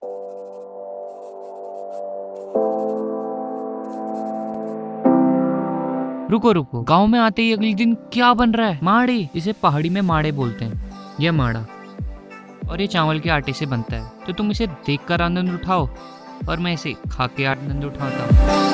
रुको रुको, गांव में आते ही अगले दिन क्या बन रहा है? माड़े। इसे पहाड़ी में माड़े बोलते हैं। यह माड़ा और ये चावल के आटे से बनता है। तो तुम इसे देखकर आनंद उठाओ और मैं इसे खा के आनंद उठाता हूँ।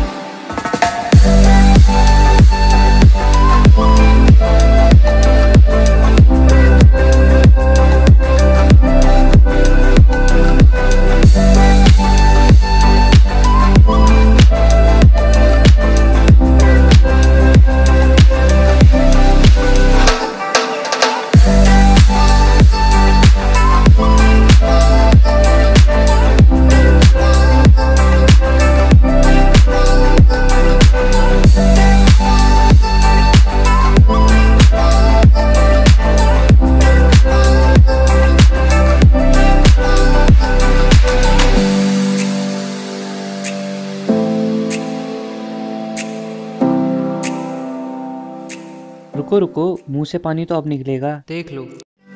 रुको रुको, मुंह से पानी तो अब निकलेगा। देख लो।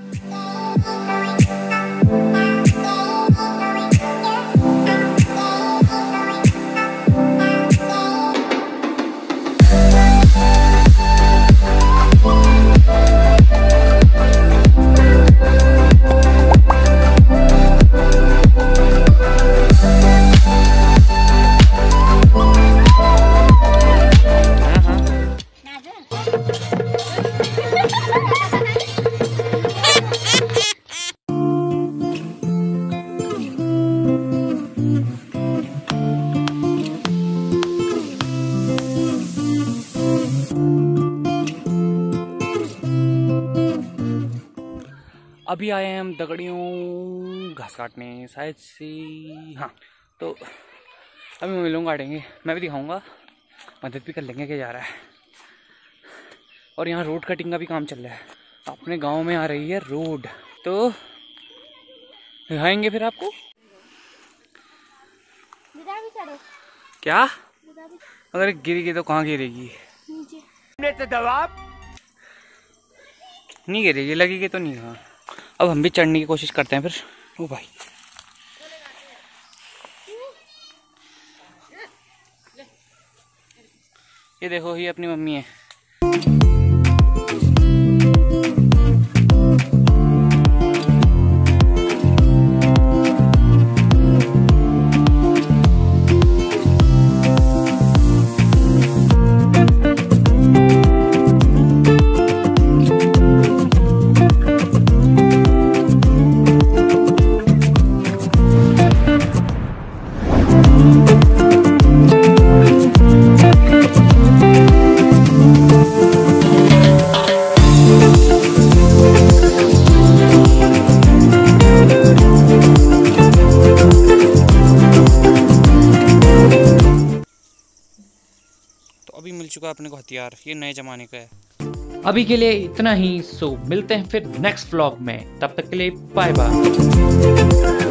अभी आए हैं हम दगड़ियों घास काटने शायद से। हाँ, तो अभी मम्मी लोग काटेंगे, मैं भी दिखाऊंगा, मदद भी कर लेंगे क्या जा रहा है। और यहाँ रोड कटिंग का भी काम चल रहा है। अपने गांव में आ रही है रोड, तो दिखाएंगे फिर आपको। क्या अगर गिरेगी तो कहाँ गिरेगी? नीचे दबाव नहीं गिरेगी, लगेगी तो नहीं। हाँ, अब हम भी चढ़ने की कोशिश करते हैं फिर। ओ भाई, ये देखो, ये अपनी मम्मी है। अभी मिल चुका अपने को हथियार, ये नए जमाने का है। अभी के लिए इतना ही, सो मिलते हैं फिर नेक्स्ट व्लॉग में। तब तक के लिए बाय बाय।